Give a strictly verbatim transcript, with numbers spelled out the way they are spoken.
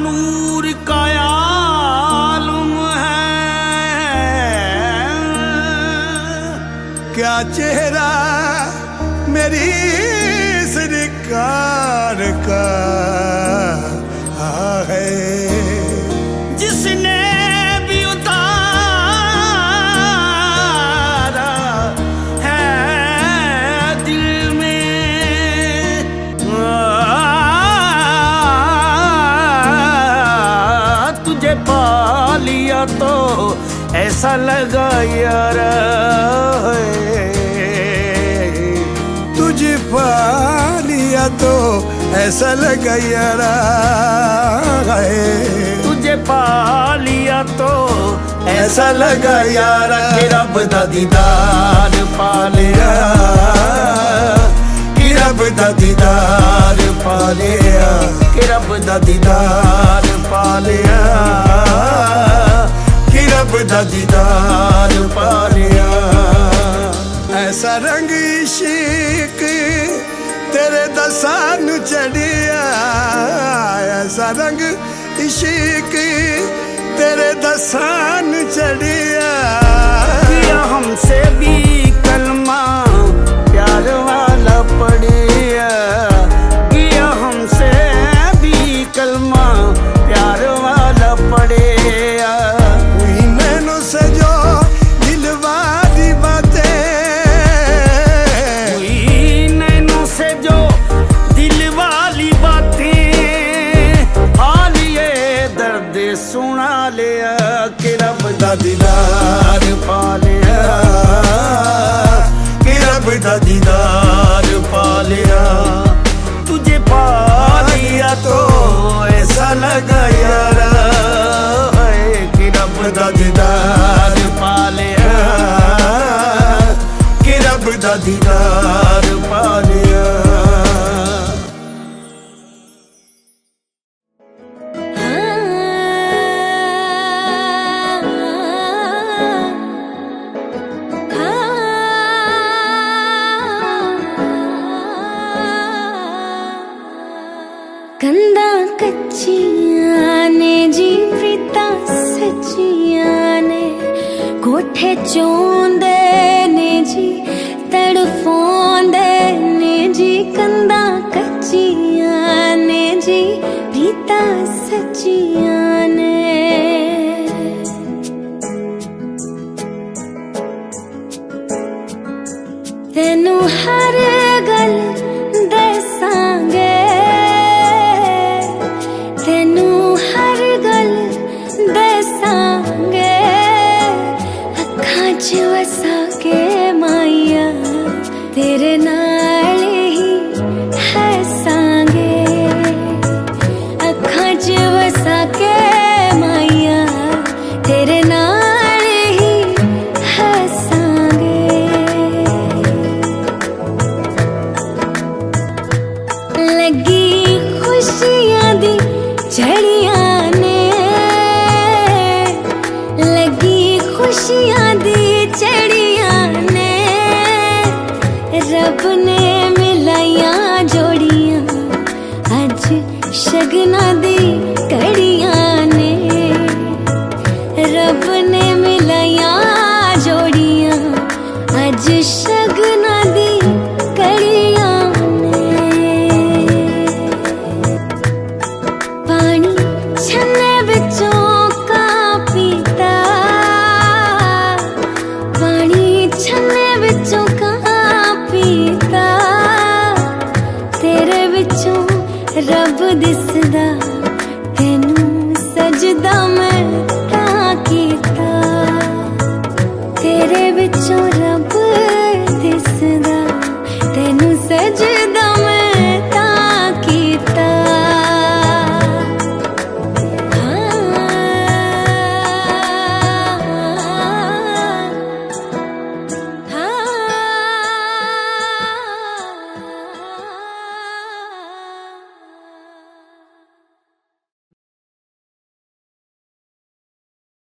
नूर का आलम है, क्या चेहरा मेरी सरकार का है, जिसने भी उतारा है दिल में। तुझे पा लिया तो ऐसा लगा यार, तुझे पा लिया तो ऐसा लगा यारा, तुझे पा लिया तो ऐसा लगा यार कि रब दा दीदार पा लिया, कि रब दा दीदार पा लिया, कि रब दा दीदार पा लिया, कि रब दा दीदार पा लिया। ऐसा रंग इश्क तेरे दसां नू चढ़िया, ऐसा रंग इश्क तेरे दसां नू चढ़िया। किया हमसे भी कलमा प्यार वाला पढ़िया, किया हमसे भी कलमा प्यार वाला पढ़िया। हुई नैनों से जो दिलवा दी बातें, हुई नैनों से जो दिल वाली बातें, हाल ये दर्द सुना लिया कि रब दा दीदार पा लिया, कि रब दा दीदार पा लिया। तुझे पा लिया तो ऐसा लगा यार, कि रब दा दीदार पा लिया, कि रब दा दीदार पा लिया। कंधा कच्चियां ने जी प्रीता सच्चियां ने, कोठे चोंदे ने जी तड़फोंदे ने जी। कंधा कच्चियां ने जी प्रीता सच्चियां ने, तेनू हर गल दसांगे, तेनू हर गल दसांगे, अखां च वसा के माइया तेरे नाल ही हसांगे, अखां च वसा के माइया तेरे नाल ही हसांगे। लगी खुशियां दी झड़ियां ने, लगी खुशियां दी झड़ियां ने, रब ने मिलाइया जोड़ियां अज शगना दी कड़ियां ने, रब ने मिलाइया जोड़ियां अज शगना दी कड़ियां ने। पानी छन्ने विचों का पीता, पानी छन्ने विचों का पीता, तेरे विचों रब दिसदा, तेनू सजदा मैं तां कीता, तेरे